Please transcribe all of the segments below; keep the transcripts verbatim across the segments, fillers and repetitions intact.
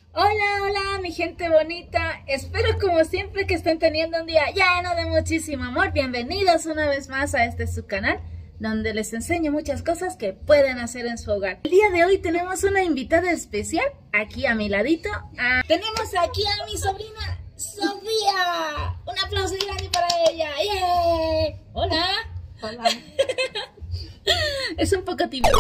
Hola, hola, mi gente bonita. Espero como siempre que estén teniendo un día lleno de muchísimo amor. Bienvenidos una vez más a este su canal, donde les enseño muchas cosas que pueden hacer en su hogar. El día de hoy tenemos una invitada especial aquí a mi ladito. Ah, tenemos aquí a mi sobrina Sofía. Un aplauso grande para ella. ¡Yeah! Hola. Hola. Es un poco tímida.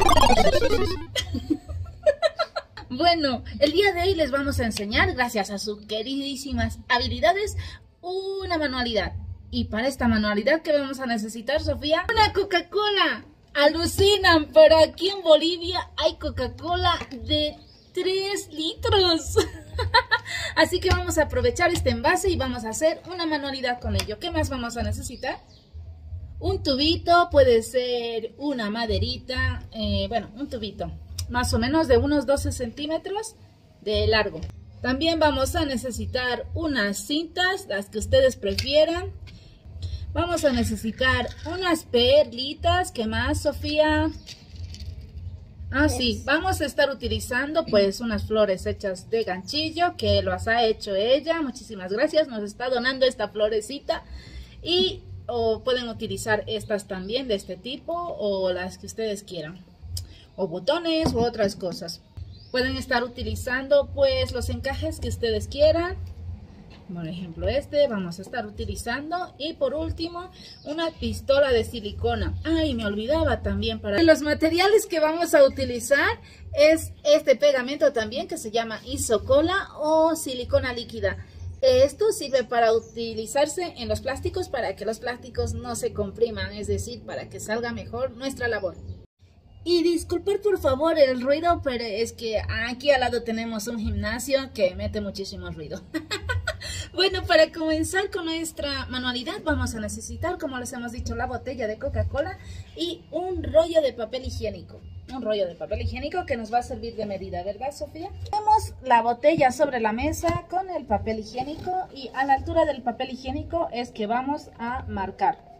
Bueno, el día de hoy les vamos a enseñar, gracias a sus queridísimas habilidades, una manualidad. Y para esta manualidad, ¿qué vamos a necesitar, Sofía? Una Coca-Cola. Alucinan, pero aquí en Bolivia hay Coca-Cola de tres litros. Así que vamos a aprovechar este envase y vamos a hacer una manualidad con ello. ¿Qué más vamos a necesitar? Un tubito, puede ser una maderita, eh, bueno, un tubito. Más o menos de unos doce centímetros de largo. También vamos a necesitar unas cintas, las que ustedes prefieran. Vamos a necesitar unas perlitas. ¿Qué más, Sofía? Ah, sí, vamos a estar utilizando pues unas flores hechas de ganchillo que las ha hecho ella. Muchísimas gracias, nos está donando esta florecita. Y o pueden utilizar estas también de este tipo o las que ustedes quieran. O botones u otras cosas. Pueden estar utilizando pues los encajes que ustedes quieran. Por ejemplo este vamos a estar utilizando. Y por último una pistola de silicona. Ay, me olvidaba también. Para los materiales que vamos a utilizar es este pegamento también que se llama Isocola o silicona líquida. Esto sirve para utilizarse en los plásticos para que los plásticos no se compriman, es decir, para que salga mejor nuestra labor. Y disculpar por favor el ruido, pero es que aquí al lado tenemos un gimnasio que mete muchísimo ruido. Bueno, para comenzar con nuestra manualidad vamos a necesitar, como les hemos dicho, la botella de Coca-Cola y un rollo de papel higiénico. Un rollo de papel higiénico que nos va a servir de medida, ¿verdad, Sofía? Tenemos la botella sobre la mesa con el papel higiénico y a la altura del papel higiénico es que vamos a marcar.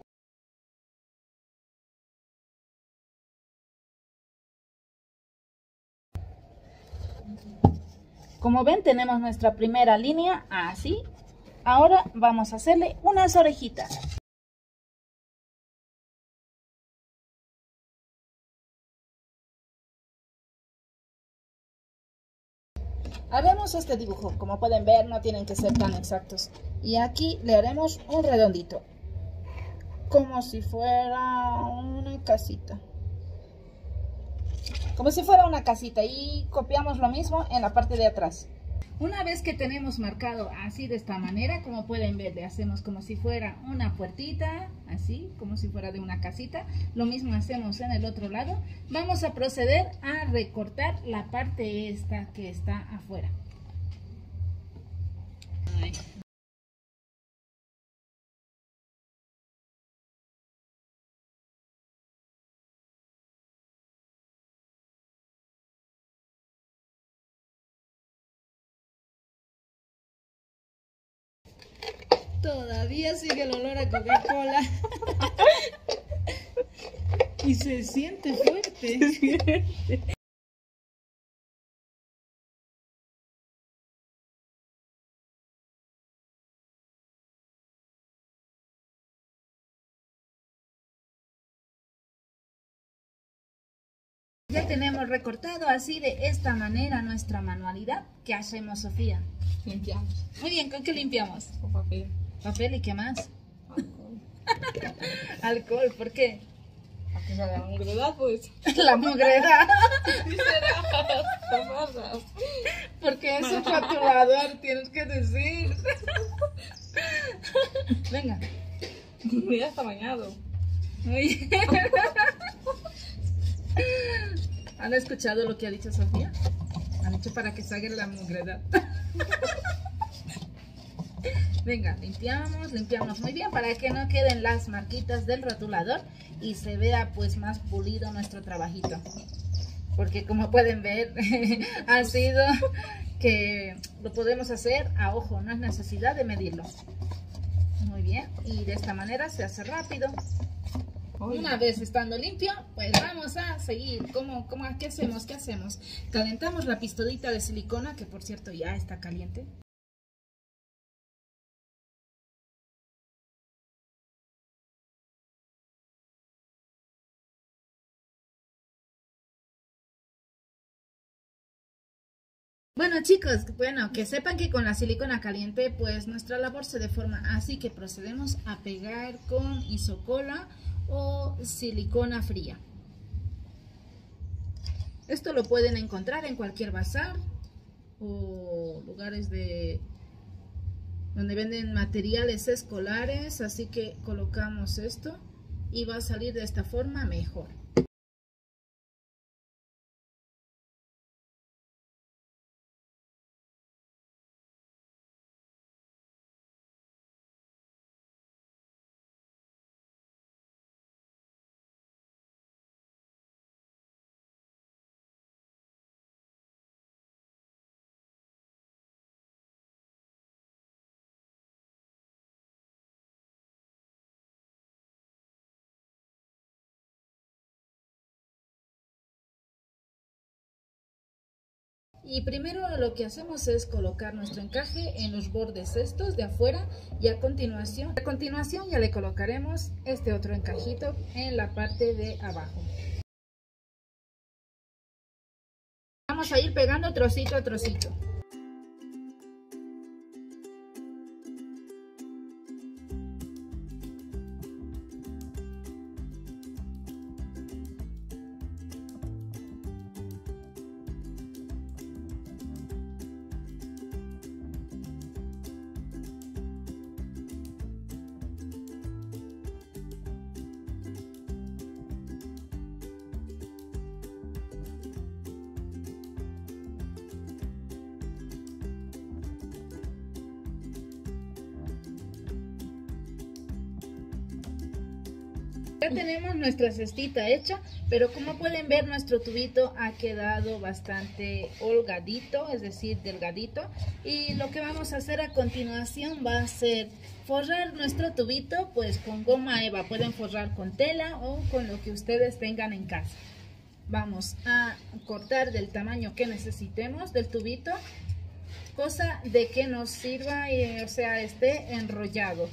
Como ven, tenemos nuestra primera línea, así. Ahora vamos a hacerle unas orejitas. Haremos este dibujo, como pueden ver, no tienen que ser tan exactos. Y aquí le haremos un redondito, como si fuera una casita. Como si fuera una casita y copiamos lo mismo en la parte de atrás. Una vez que tenemos marcado así de esta manera, como pueden ver, le hacemos como si fuera una puertita, así, como si fuera de una casita. Lo mismo hacemos en el otro lado. Vamos a proceder a recortar la parte esta que está afuera. Ahí. Todavía sigue el olor a Coca-Cola. Y se siente fuerte. Ya tenemos recortado así de esta manera nuestra manualidad. ¿Qué hacemos, Sofía? Limpiamos. Muy bien, ¿con qué limpiamos? Con papel. ¿Papel y qué más? Alcohol. Alcohol, ¿por qué? Para que salga mugredad, pues. La mugrera. Tapadas. Porque es un rotulador, tienes que decir. Venga. Ya está bañado. Muy bien. ¿Han escuchado lo que ha dicho Sofía? Han dicho para que salga la mugrera. Venga, limpiamos, limpiamos muy bien para que no queden las marquitas del rotulador y se vea pues más pulido nuestro trabajito. Porque como pueden ver, ha sido que lo podemos hacer a ojo, no es necesidad de medirlo. Muy bien, y de esta manera se hace rápido. Oye. Una vez estando limpio, pues vamos a seguir. ¿Cómo, cómo, ¿Qué hacemos? ¿Qué hacemos? Calentamos la pistolita de silicona, que por cierto ya está caliente. Bueno chicos, bueno, que sepan que con la silicona caliente pues nuestra labor se deforma, así que procedemos a pegar con isocola o silicona fría. Esto lo pueden encontrar en cualquier bazar o lugares de donde venden materiales escolares, así que colocamos esto y va a salir de esta forma mejor. Y primero lo que hacemos es colocar nuestro encaje en los bordes estos de afuera y a continuación, a continuación ya le colocaremos este otro encajito en la parte de abajo. Vamos a ir pegando trocito a trocito. Ya tenemos nuestra cestita hecha, pero como pueden ver nuestro tubito ha quedado bastante holgadito, es decir, delgadito. Y lo que vamos a hacer a continuación va a ser forrar nuestro tubito pues con goma eva. Pueden forrar con tela o con lo que ustedes tengan en casa. Vamos a cortar del tamaño que necesitemos del tubito, cosa de que nos sirva y o sea esté enrollado.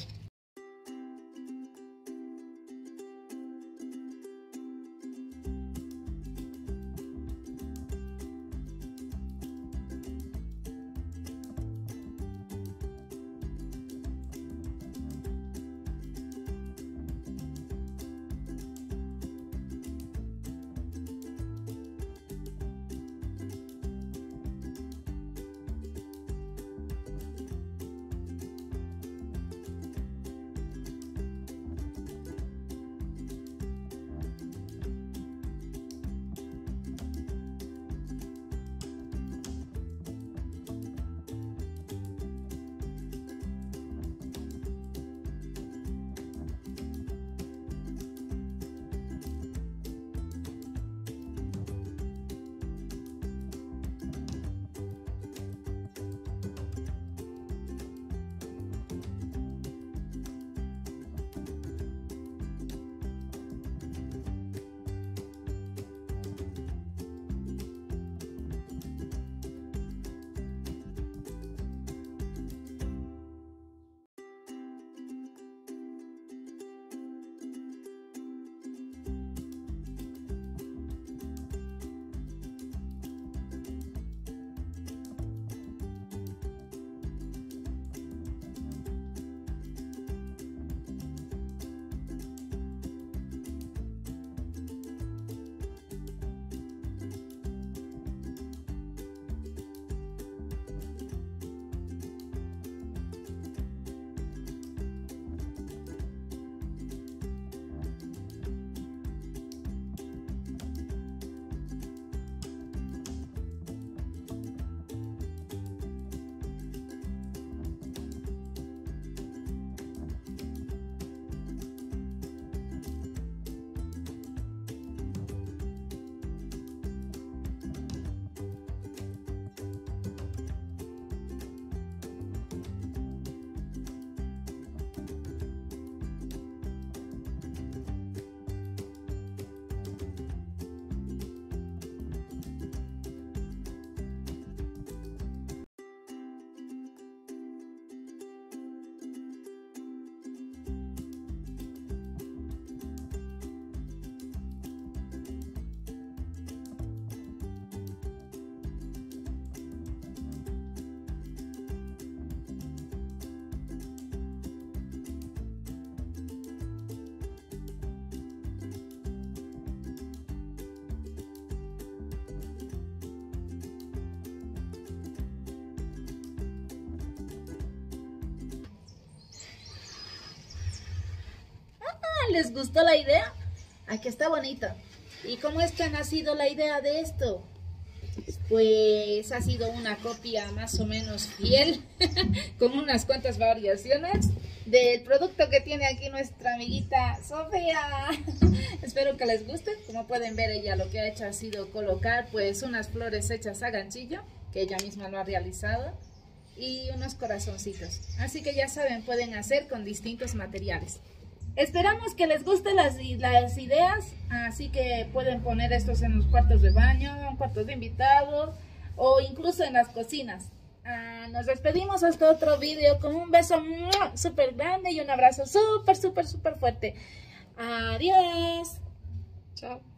¿Les gustó la idea? Aquí está bonito. ¿Y cómo es que ha nacido la idea de esto? Pues ha sido una copia más o menos fiel, con unas cuantas variaciones del producto que tiene aquí nuestra amiguita Sofía. Espero que les guste. Como pueden ver, ella lo que ha hecho ha sido colocar pues unas flores hechas a ganchillo, que ella misma lo ha realizado, y unos corazoncitos. Así que ya saben, pueden hacer con distintos materiales. Esperamos que les gusten las, las ideas, así que pueden poner estos en los cuartos de baño, en cuartos de invitados o incluso en las cocinas. Ah, nos despedimos hasta otro video con un beso súper grande y un abrazo súper, súper, súper fuerte. Adiós. Chao.